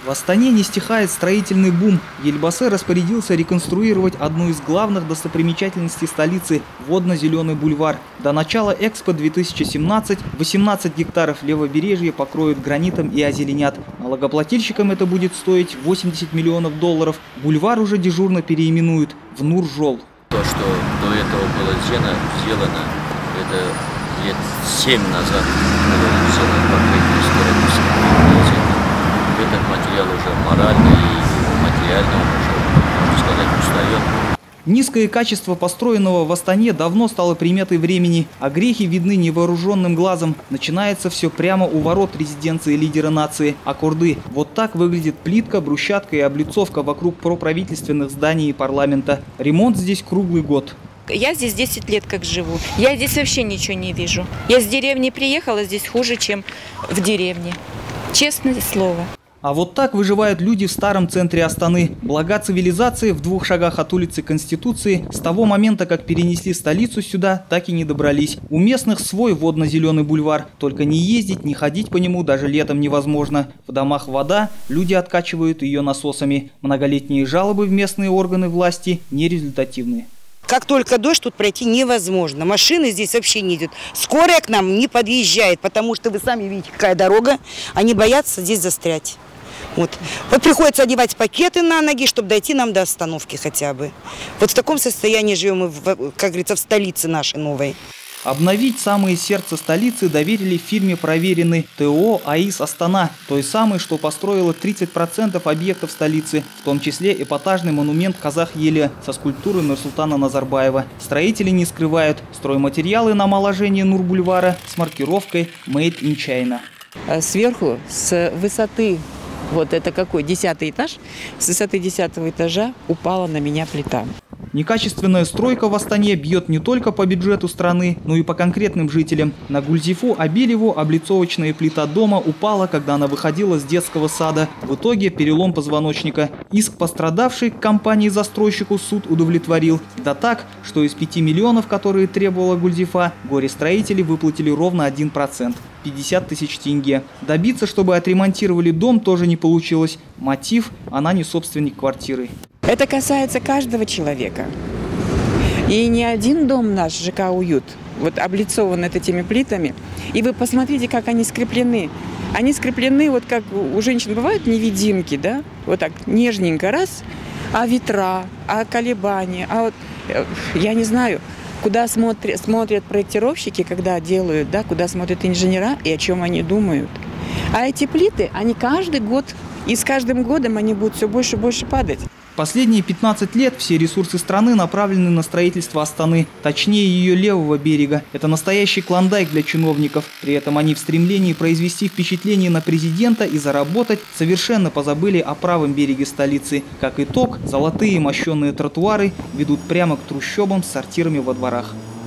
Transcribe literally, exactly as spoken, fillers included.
В Астане не стихает строительный бум. Ельбасы распорядился реконструировать одну из главных достопримечательностей столицы – водно-зеленый бульвар. До начала Экспо две тысячи семнадцать восемнадцать гектаров левобережья покроют гранитом и озеленят. Налогоплательщикам это будет стоить восемьдесят миллионов долларов. Бульвар уже дежурно переименуют в Нур-Жол. То, что до этого было сделано, это лет семь назад было сделано покрытие исторических. Этот материал уже морально и материально уже, можно сказать, устает. Низкое качество построенного в Астане давно стало приметой времени, а грехи видны невооруженным глазом. Начинается все прямо у ворот резиденции лидера нации – Акурды. Вот так выглядит плитка, брусчатка и облицовка вокруг проправительственных зданий и парламента. Ремонт здесь круглый год. Я здесь десять лет как живу. Я здесь вообще ничего не вижу. Я с деревни приехала, здесь хуже, чем в деревне. Честное слово. А вот так выживают люди в старом центре Астаны. Блага цивилизации в двух шагах от улицы Конституции с того момента, как перенесли столицу сюда, так и не добрались. У местных свой водно-зеленый бульвар. Только не ездить, не ходить по нему даже летом невозможно. В домах вода, люди откачивают ее насосами. Многолетние жалобы в местные органы власти нерезультативные. Как только дождь, тут пройти невозможно. Машины здесь вообще не идут. Скорая к нам не подъезжает, потому что вы сами видите, какая дорога. Они боятся здесь застрять. Вот. Вот приходится одевать пакеты на ноги, чтобы дойти нам до остановки хотя бы. Вот в таком состоянии живем мы, в, как говорится, в столице нашей новой. Обновить самое сердце столицы доверили фирме проверенной ТО «АИС Астана», той самой, что построила тридцать процентов объектов столицы, в том числе эпатажный монумент Казах-Еле со скульптурой Нурсултана Назарбаева. Строители не скрывают стройматериалы на омоложение Нур-бульвара с маркировкой «Made in China». Сверху, с высоты, вот это какой, десятый этаж, с высоты десятого этажа упала на меня плита. Некачественная стройка в Астане бьет не только по бюджету страны, но и по конкретным жителям. На Гульзифу Абилеву облицовочная плита дома упала, когда она выходила с детского сада. В итоге перелом позвоночника. Иск пострадавшей к компании-застройщику суд удовлетворил. Да так, что из пяти миллионов, которые требовала Гульзифа, горе-строители выплатили ровно один процент. пятьдесят тысяч тенге. Добиться, чтобы отремонтировали дом, тоже не получилось. Мотив – она не собственник квартиры. Это касается каждого человека. И ни один дом наш, ЖК «Уют», вот облицован этими плитами. И вы посмотрите, как они скреплены. Они скреплены, вот как у женщин бывают невидимки, да? Вот так нежненько раз, а ветра, а колебания, а вот, я не знаю, куда смотрят, смотрят проектировщики, когда делают, да, куда смотрят инженера и о чем они думают. А эти плиты, они каждый год, и с каждым годом они будут все больше и больше падать. Последние пятнадцать лет все ресурсы страны направлены на строительство Астаны, точнее ее левого берега. Это настоящий клондайк для чиновников. При этом они в стремлении произвести впечатление на президента и заработать совершенно позабыли о правом береге столицы. Как итог, золотые мощенные тротуары ведут прямо к трущобам с сортирами во дворах.